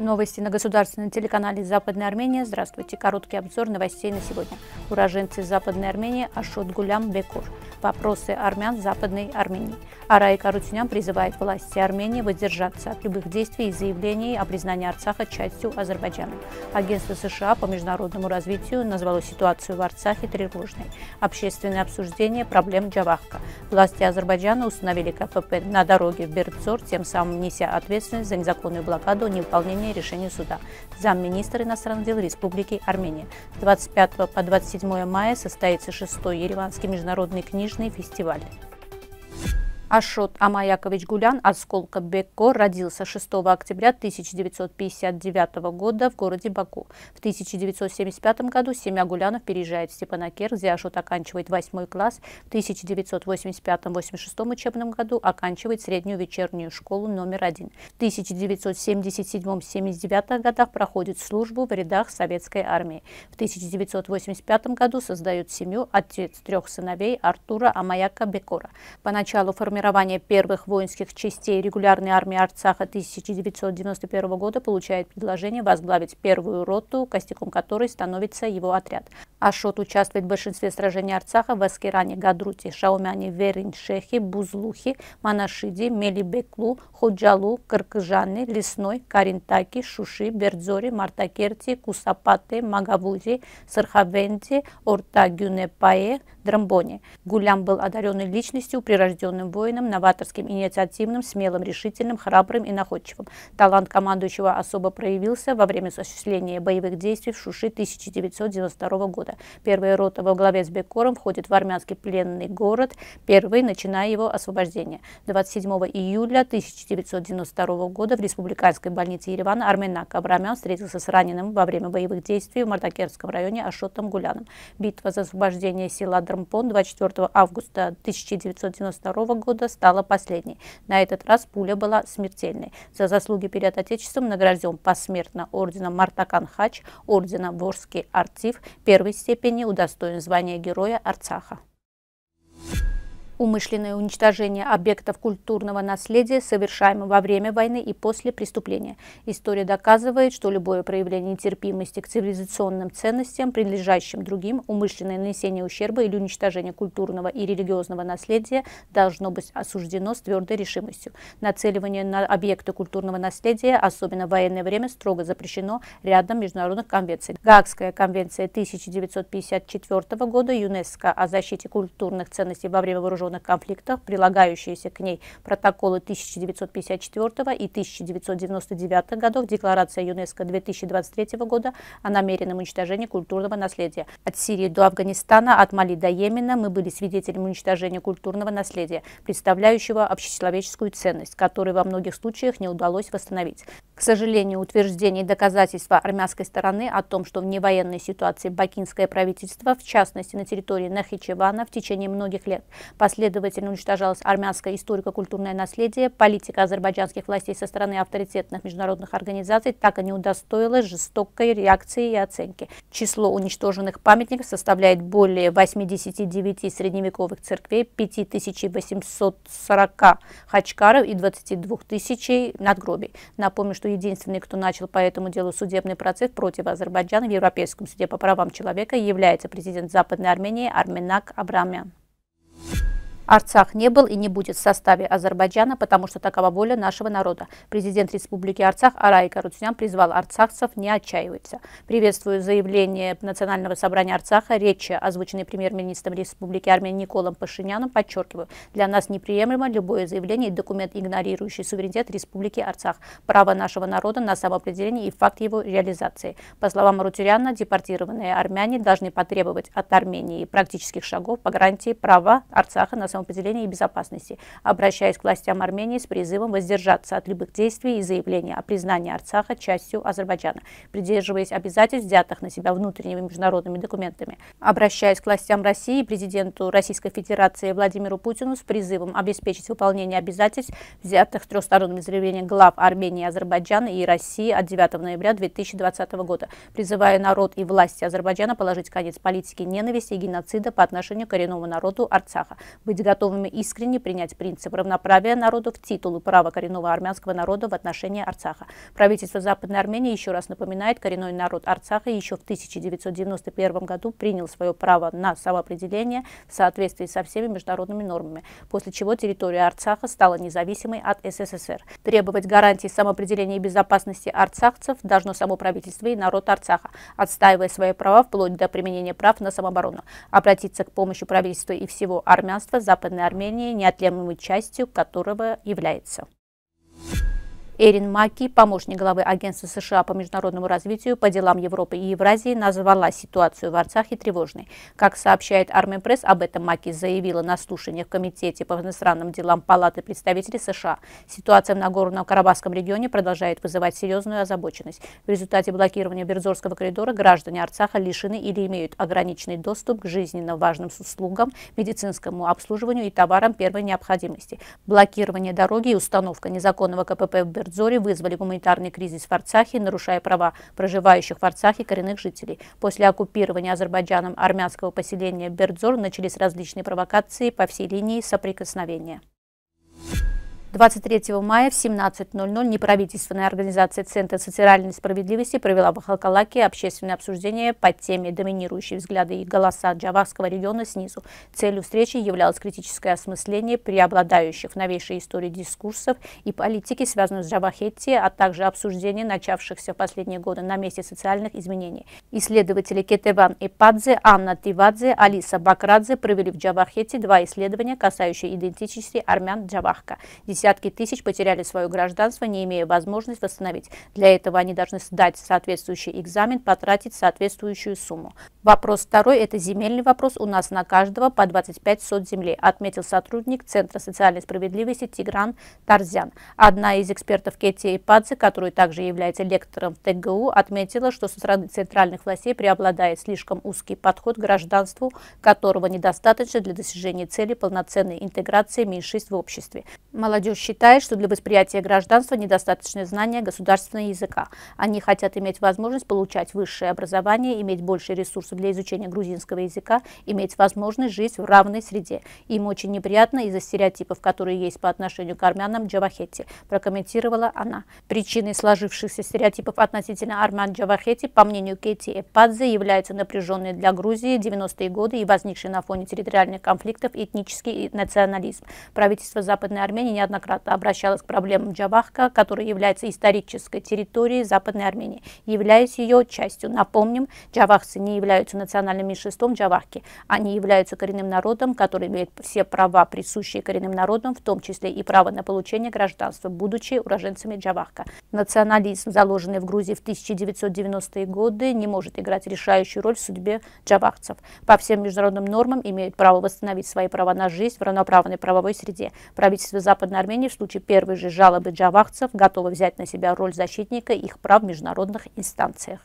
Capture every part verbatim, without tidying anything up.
Новости на государственном телеканале «Западная Армения». Здравствуйте. Короткий обзор новостей на сегодня. Уроженцы Западной Армении Ашот Гулям Бекор. Вопросы армян Западной Армении. Арайк Арутюнян призывает власти Армении воздержаться от любых действий и заявлений о признании Арцаха частью Азербайджана. Агентство США по международному развитию назвало ситуацию в Арцахе тревожной. Общественное обсуждение проблем Джавахка. Власти Азербайджана установили КПП на дороге в Бердзор, тем самым неся ответственность за незаконную блокаду невыполнения решения суда. Замминистра иностранных дел Республики Армения. С двадцать пятого по двадцать седьмое мая состоится шестой Ереванский международный книжный фестиваль. Ашот Амаякович Гулян Асколка Беккор родился шестого октября тысяча девятьсот пятьдесят девятого года в городе Баку. В тысяча девятьсот семьдесят пятом году семья Гулянов переезжает в Степанакер, где Ашот оканчивает восьмой класс. В тысяча девятьсот восемьдесят пятом — восемьдесят шестом учебном году оканчивает среднюю вечернюю школу номер один. В тысяча девятьсот семьдесят седьмом — семьдесят девятом годах проходит службу в рядах советской армии. В тысяча девятьсот восемьдесят пятом году создает семью, отец трех сыновей Артура Амаяка Бекора. Поначалу формирование Формирование первых воинских частей регулярной армии Арцаха тысяча девятьсот девяносто первого года получает предложение возглавить первую роту, костяком которой становится его отряд. Ашот участвует в большинстве сражений Арцаха в Аскеране, Гадруте, Шаумяне, Верин-Шехе, Бузлухе, Манашиде, Мелибеклу, Ходжалу, Кыркыжане, Лесной, Каринтаке, Шуши, Бердзоре, Мартакерте, Кусапате, Магавузе, Сархавенте, Ортагюнепае, Драмбоне. Гулям был одаренной личностью, прирожденным воином, новаторским, инициативным, смелым, решительным, храбрым и находчивым. Талант командующего особо проявился во время осуществления боевых действий в Шуши тысяча девятьсот девяносто второго года. Первая рота во главе с Бекором входит в армянский пленный город, первый, начиная его освобождение. двадцать седьмого июля тысяча девятьсот девяносто второго года в республиканской больнице Еревана Арменак Абрамян встретился с раненым во время боевых действий в Мартакерском районе Ашотом Гуляном. Битва за освобождение села Дрампон двадцать четвёртого августа тысяча девятьсот девяносто второго года стала последней. На этот раз пуля была смертельной. За заслуги перед Отечеством награжден посмертно орденом Мартакан Хач, орденом Ворский Артив, первой степени удостоен звания Героя Арцаха. Умышленное уничтожение объектов культурного наследия совершаемо во время войны и после преступления. История доказывает, что любое проявление нетерпимости к цивилизационным ценностям, принадлежащим другим, умышленное нанесение ущерба или уничтожение культурного и религиозного наследия должно быть осуждено с твердой решимостью. Нацеливание на объекты культурного наследия, особенно в военное время, строго запрещено рядом международных конвенций. Гаагская конвенция тысяча девятьсот пятьдесят четвёртого года ЮНЕСКО о защите культурных ценностей во время вооруженных конфликтах, прилагающиеся к ней протоколы тысяча девятьсот пятьдесят четвёртого и тысяча девятьсот девяносто девятого годов, декларация ЮНЕСКО две тысячи двадцать третьего года о намеренном уничтожении культурного наследия. От Сирии до Афганистана, от Мали до Йемена мы были свидетелями уничтожения культурного наследия, представляющего общечеловеческую ценность, которую во многих случаях не удалось восстановить. К сожалению, утверждение и доказательства армянской стороны о том, что в невоенной ситуации бакинское правительство, в частности на территории Нахичевана, в течение многих лет последовательно уничтожалось армянское историко-культурное наследие, политика азербайджанских властей со стороны авторитетных международных организаций так и не удостоилась жестокой реакции и оценки. Число уничтоженных памятников составляет более восьмидесяти девяти средневековых церквей, пяти тысяч восьмисот сорока хачкаров и двадцати двух тысяч надгробий. Напомню, что единственный, кто начал по этому делу судебный процесс против Азербайджана в Европейском суде по правам человека, является президент Западной Армении Арменак Абрамян. Арцах не был и не будет в составе Азербайджана, потому что такова воля нашего народа. Президент Республики Арцах Арайк Арутюнян призвал арцахцев не отчаиваться. Приветствую заявление Национального собрания Арцаха, речи, озвученной премьер-министром Республики Армения Николом Пашиняном, подчеркиваю, для нас неприемлемо любое заявление и документ, игнорирующий суверенитет Республики Арцах, право нашего народа на самоопределение и факт его реализации. По словам Арутюняна, депортированные армяне должны потребовать от Армении практических шагов по гарантии права Арцаха на самоопределения и безопасности, обращаясь к властям Армении с призывом воздержаться от любых действий и заявлений о признании Арцаха частью Азербайджана, придерживаясь обязательств, взятых на себя внутренними международными документами. Обращаясь к властям России и президенту Российской Федерации Владимиру Путину с призывом обеспечить выполнение обязательств, взятых трехсторонними заявлениями глав Армении, Азербайджана и России от девятого ноября две тысячи двадцатого года, призывая народ и власти Азербайджана положить конец политике ненависти и геноцида по отношению к коренному народу Арцаха, быть готовыми искренне принять принцип равноправия народов, титул и право коренного армянского народа в отношении Арцаха. Правительство Западной Армении еще раз напоминает, коренной народ Арцаха еще в тысяча девятьсот девяносто первом году принял свое право на самоопределение в соответствии со всеми международными нормами, после чего территория Арцаха стала независимой от СССР. Требовать гарантий самоопределения и безопасности арцахцев должно само правительство и народ Арцаха, отстаивая свои права вплоть до применения прав на самооборону. Обратиться к помощи правительства и всего армянства Западной Армении, неотъемлемой частью которого является. Эрин Маки, помощник главы Агентства США по международному развитию по делам Европы и Евразии, назвала ситуацию в Арцахе тревожной. Как сообщает Арменпресс, об этом Маки заявила на слушаниях в Комитете по иностранным делам Палаты представителей США. Ситуация в Нагорно-Карабахском регионе продолжает вызывать серьезную озабоченность. В результате блокирования Бердзорского коридора граждане Арцаха лишены или имеют ограниченный доступ к жизненно важным услугам, медицинскому обслуживанию и товарам первой необходимости. Блокирование дороги и установка незаконного КПП в Бердзоре Бердзоре вызвали гуманитарный кризис в Арцахе, нарушая права проживающих в Арцахе коренных жителей. После оккупирования Азербайджаном армянского поселения Бердзор начались различные провокации по всей линии соприкосновения. двадцать третьего мая в семнадцать ноль ноль неправительственная организация Центр социальной справедливости провела в Халкалаке общественное обсуждение по теме «Доминирующие взгляды и голоса Джавахского региона снизу». Целью встречи являлось критическое осмысление преобладающих в новейшей истории дискурсов и политики, связанных с Джавахетти, а также обсуждение начавшихся в последние годы на месте социальных изменений. Исследователи Кетеван Эпадзе, Анна Тивадзе, Алиса Бакрадзе провели в Джавахетти два исследования, касающиеся идентичности армян Джавахка. Десятки тысяч потеряли свое гражданство, не имея возможности восстановить. Для этого они должны сдать соответствующий экзамен, потратить соответствующую сумму. Вопрос второй – это земельный вопрос. У нас на каждого по двадцать пять сот земли, отметил сотрудник Центра социальной справедливости Тигран Тарзян. Одна из экспертов Кетти Эпадзе, которая также является лектором в ТГУ, отметила, что со стороны центральных властей преобладает слишком узкий подход к гражданству, которого недостаточно для достижения цели полноценной интеграции меньшинств в обществе. Молодежь считает, что для восприятия гражданства недостаточно знания государственного языка. Они хотят иметь возможность получать высшее образование, иметь больше ресурсов для изучения грузинского языка, иметь возможность жить в равной среде. Им очень неприятно из-за стереотипов, которые есть по отношению к армянам Джавахетти, прокомментировала она. Причиной сложившихся стереотипов относительно армян Джавахетти, по мнению Кетти Эпадзе, являются напряженные для Грузии девяностые годы и возникшие на фоне территориальных конфликтов этнический национализм. Правительство Западной Армении неоднократно обращалась к проблемам Джавахка, которая является исторической территорией Западной Армении, являясь ее частью. Напомним, джавахцы не являются национальным меньшинством Джавахки. Они являются коренным народом, который имеет все права, присущие коренным народам, в том числе и право на получение гражданства, будучи уроженцами Джавахка. Национализм, заложенный в Грузии в тысяча девятьсот девяностые годы, не может играть решающую роль в судьбе джавахцев. По всем международным нормам имеют право восстановить свои права на жизнь в равноправной правовой среде. Правительство Западной Армении в случае первой же жалобы джавахцев готово взять на себя роль защитника их прав в международных инстанциях.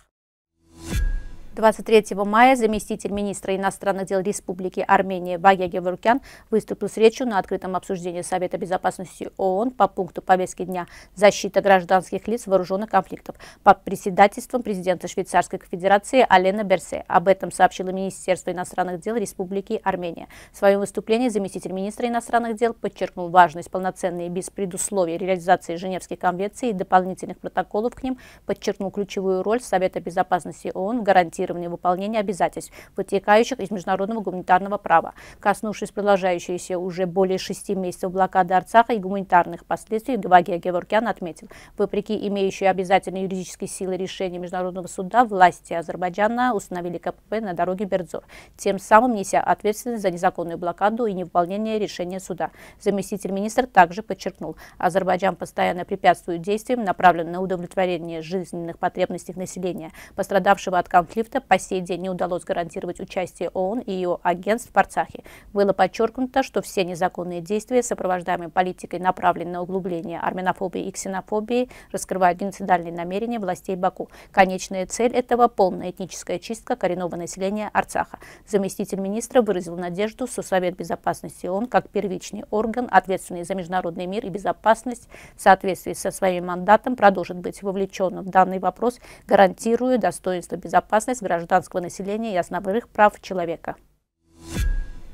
двадцать третьего мая заместитель министра иностранных дел Республики Армения Багия Геворкян выступил с речью на открытом обсуждении Совета безопасности ООН по пункту повестки дня «Защита гражданских лиц вооруженных конфликтов» под председательством президента Швейцарской Конфедерации Алена Берсе. Об этом сообщило Министерство иностранных дел Республики Армения. В своем выступлении заместитель министра иностранных дел подчеркнул важность полноценной и без предусловий реализации Женевских конвенций и дополнительных протоколов к ним, подчеркнул ключевую роль Совета безопасности ООН в гарантировании выполнения обязательств, вытекающих из международного гуманитарного права. Коснувшись продолжающейся уже более шести месяцев блокады Арцаха и гуманитарных последствий, Багия Геворкян отметил, вопреки имеющей обязательной юридической силы решения Международного суда, власти Азербайджана установили КПП на дороге Бердзор, тем самым неся ответственность за незаконную блокаду и невыполнение решения суда. Заместитель министра также подчеркнул, Азербайджан постоянно препятствует действиям, направленным на удовлетворение жизненных потребностей населения, пострадавшего от конфликта. По сей день не удалось гарантировать участие ООН и ее агентств в Арцахе. Было подчеркнуто, что все незаконные действия, сопровождаемые политикой, направленные на углубление армянофобии и ксенофобии, раскрывают геноцидальные намерения властей Баку. Конечная цель этого – полная этническая чистка коренного населения Арцаха. Заместитель министра выразил надежду, что Совет безопасности ООН, как первичный орган, ответственный за международный мир и безопасность, в соответствии со своим мандатом продолжит быть вовлеченным в данный вопрос, гарантируя достоинство, безопасность гражданского населения и основных прав человека.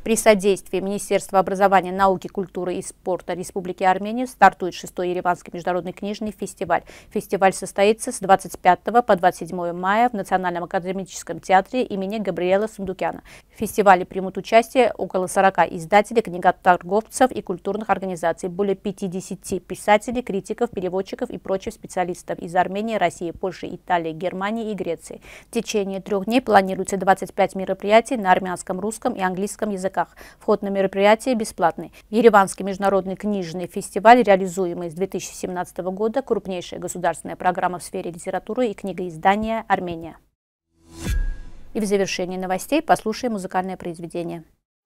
При содействии Министерства образования, науки, культуры и спорта Республики Армения стартует шестой Ереванский международный книжный фестиваль. Фестиваль состоится с двадцать пятого по двадцать седьмое мая в Национальном академическом театре имени Габриэла Сундукяна. В фестивале примут участие около сорока издателей, книготорговцев и культурных организаций, более пятидесяти писателей, критиков, переводчиков и прочих специалистов из Армении, России, Польши, Италии, Германии и Греции. В течение трех дней планируется двадцать пять мероприятий на армянском, русском и английском языках. Вход на мероприятие бесплатный. Ереванский международный книжный фестиваль, реализуемый с две тысячи семнадцатого года, крупнейшая государственная программа в сфере литературы и книгоиздания Армения. И в завершении новостей послушаем музыкальное произведение.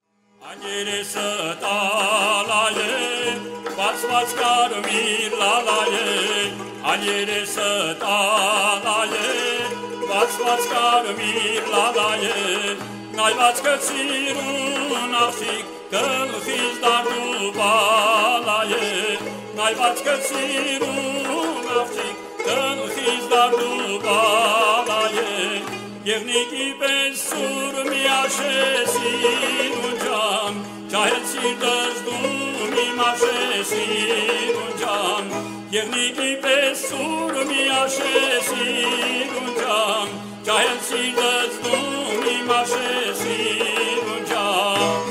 Նայված կծիրուն աղջիկ գլխից դարդու բալա է Նայված կծիրուն աղջիկ գլխից դարդու բալա է Եղնիկի պես սուր միաշեսին ունջան Ճահեցի դզդում իմ աշեսին ունջան Եղնիկի պես սուր միաշեսին ունջան Ճահեցի դզդում իմ աշեսին ունջան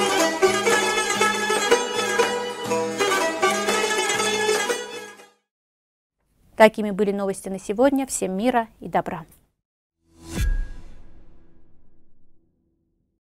Такими были новости на сегодня. Всем мира и добра.